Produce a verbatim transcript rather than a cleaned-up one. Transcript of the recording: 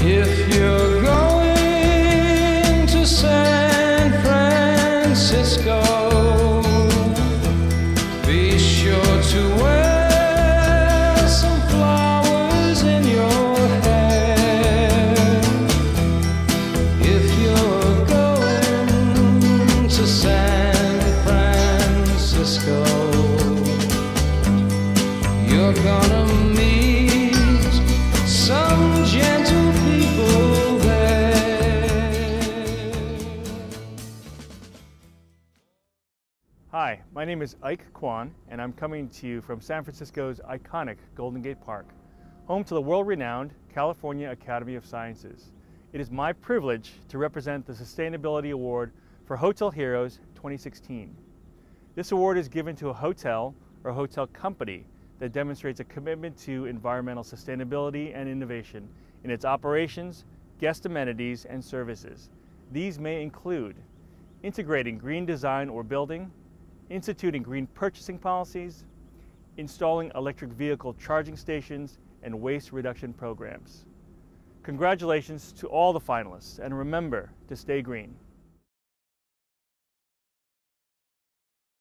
If you're going to San Francisco, be sure to wear some flowers in your hair. If you're going to San Francisco, you're gonna meet some gentle people there. Hi, my name is Ike Kwan, and I'm coming to you from San Francisco's iconic Golden Gate Park, home to the world-renowned California Academy of Sciences. It is my privilege to represent the Sustainability Award for Hotel Heroes twenty sixteen. This award is given to a hotel or hotel company that demonstrates a commitment to environmental sustainability and innovation in its operations, guest amenities, and services. These may include integrating green design or building, instituting green purchasing policies, installing electric vehicle charging stations, and waste reduction programs. Congratulations to all the finalists, and remember to stay green.